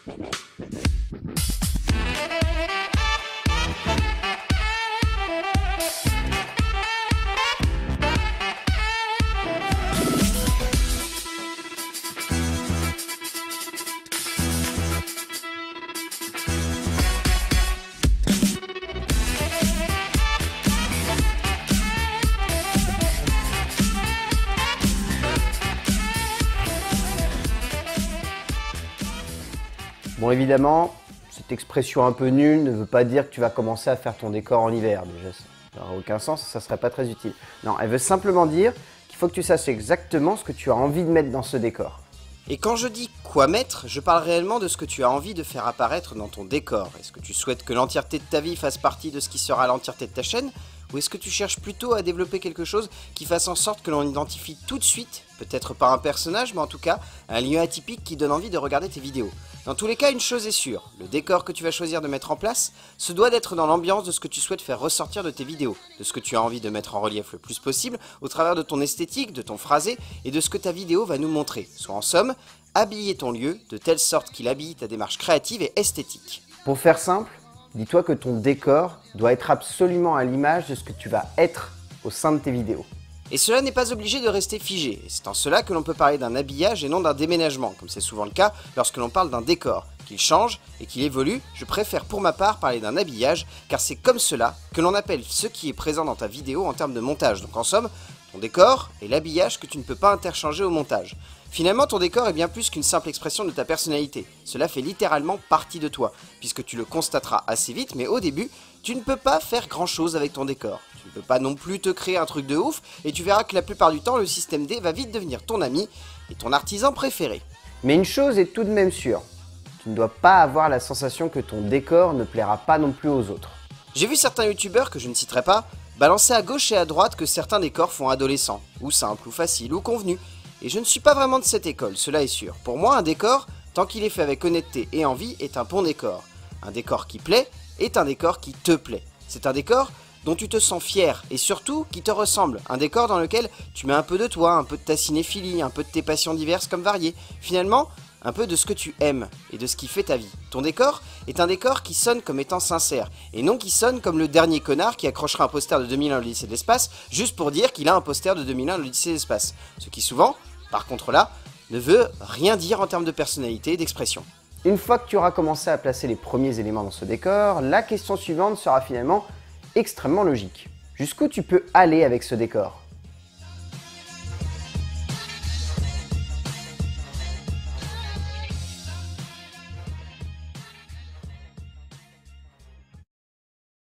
Bon, évidemment, cette expression un peu nulle ne veut pas dire que tu vas commencer à faire ton décor en hiver. Déjà, ça n'aurait aucun sens, ça ne serait pas très utile. Non, elle veut simplement dire qu'il faut que tu saches exactement ce que tu as envie de mettre dans ce décor. Et quand je dis quoi mettre, je parle réellement de ce que tu as envie de faire apparaître dans ton décor. Est-ce que tu souhaites que l'entièreté de ta vie fasse partie de ce qui sera l'entièreté de ta chaîne ? Ou est-ce que tu cherches plutôt à développer quelque chose qui fasse en sorte que l'on identifie tout de suite, peut-être pas un personnage, mais en tout cas un lieu atypique qui donne envie de regarder tes vidéos ? Dans tous les cas, une chose est sûre, le décor que tu vas choisir de mettre en place se doit d'être dans l'ambiance de ce que tu souhaites faire ressortir de tes vidéos, de ce que tu as envie de mettre en relief le plus possible au travers de ton esthétique, de ton phrasé et de ce que ta vidéo va nous montrer, soit en somme, habiller ton lieu de telle sorte qu'il habille ta démarche créative et esthétique. Pour faire simple, dis-toi que ton décor doit être absolument à l'image de ce que tu vas être au sein de tes vidéos. Et cela n'est pas obligé de rester figé, et c'est en cela que l'on peut parler d'un habillage et non d'un déménagement, comme c'est souvent le cas lorsque l'on parle d'un décor. Qu'il change et qu'il évolue, je préfère pour ma part parler d'un habillage, car c'est comme cela que l'on appelle ce qui est présent dans ta vidéo en termes de montage. Donc en somme, ton décor est l'habillage que tu ne peux pas interchanger au montage. Finalement, ton décor est bien plus qu'une simple expression de ta personnalité. Cela fait littéralement partie de toi, puisque tu le constateras assez vite, mais au début, tu ne peux pas faire grand chose avec ton décor. Tu ne peux pas non plus te créer un truc de ouf, et tu verras que la plupart du temps, le système D va vite devenir ton ami et ton artisan préféré. Mais une chose est tout de même sûre, tu ne dois pas avoir la sensation que ton décor ne plaira pas non plus aux autres. J'ai vu certains youtubeurs, que je ne citerai pas, balancer à gauche et à droite que certains décors font adolescents, ou simples, ou faciles, ou convenus. Et je ne suis pas vraiment de cette école, cela est sûr. Pour moi, un décor, tant qu'il est fait avec honnêteté et envie, est un bon décor. Un décor qui plaît est un décor qui te plaît. C'est un décor dont tu te sens fier et surtout qui te ressemble. Un décor dans lequel tu mets un peu de toi, un peu de ta cinéphilie, un peu de tes passions diverses comme variées. Finalement, un peu de ce que tu aimes et de ce qui fait ta vie. Ton décor est un décor qui sonne comme étant sincère et non qui sonne comme le dernier connard qui accrochera un poster de 2001 l'Odyssée de l'espace juste pour dire qu'il a un poster de 2001 l'Odyssée de l'espace. Ce qui souvent, par contre là, ne veut rien dire en termes de personnalité et d'expression. Une fois que tu auras commencé à placer les premiers éléments dans ce décor, la question suivante sera finalement extrêmement logique. Jusqu'où tu peux aller avec ce décor ?